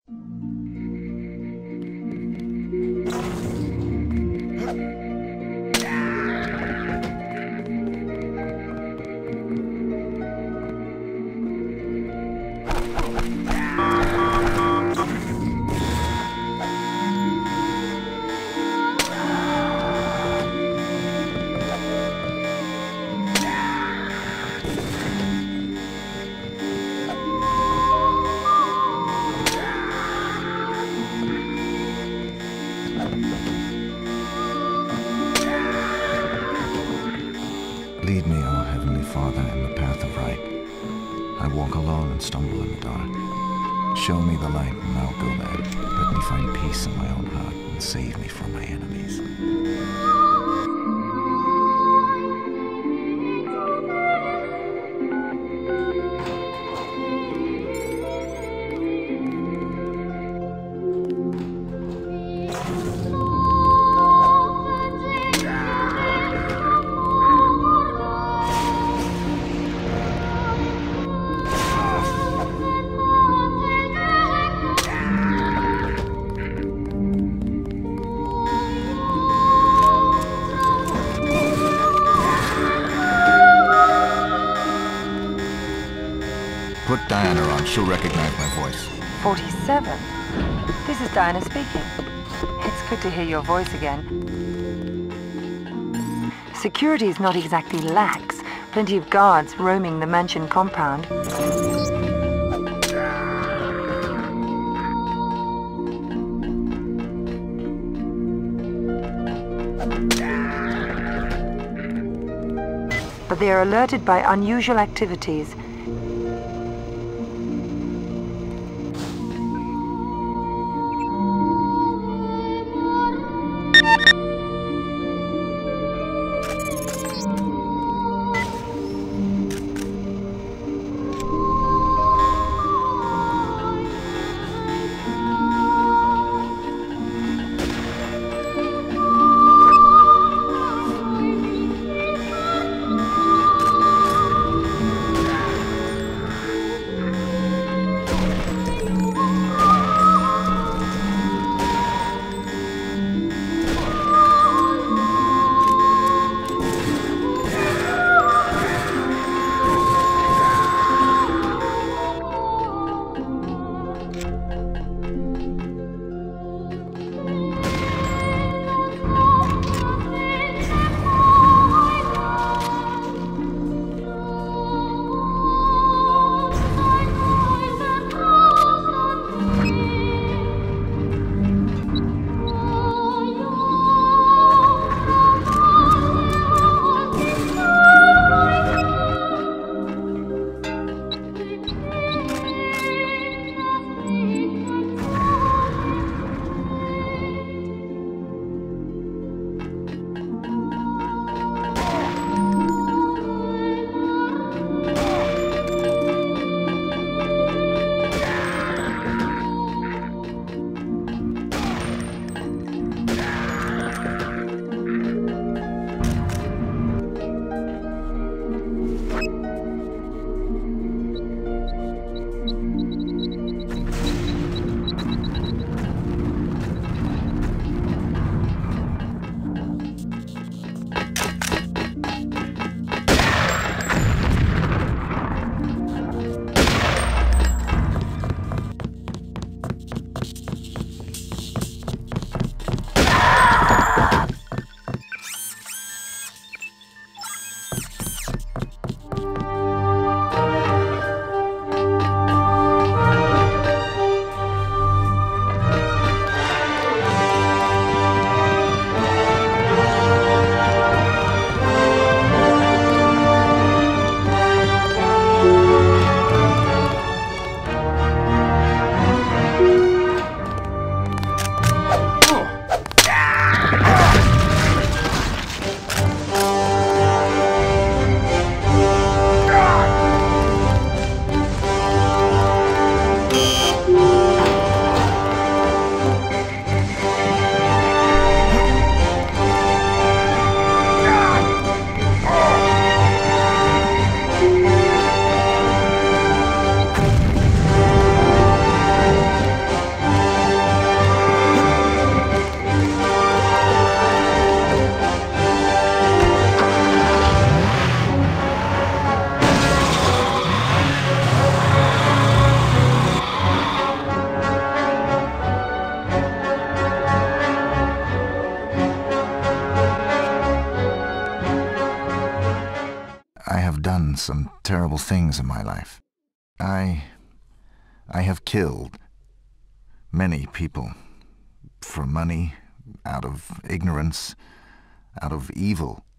Lead me, O Heavenly Father, in the path of right. I walk alone and stumble in the dark. Show me the light and I'll go there. Let me find peace in my own heart and save me from my enemies. Put Diana on. She'll recognize my voice. 47? This is Diana speaking. It's good to hear your voice again. Security is not exactly lax. Plenty of guards roaming the mansion compound. But they are alerted by unusual activities. done some terrible things in my life. I have killed many people for money, out of ignorance, out of evil.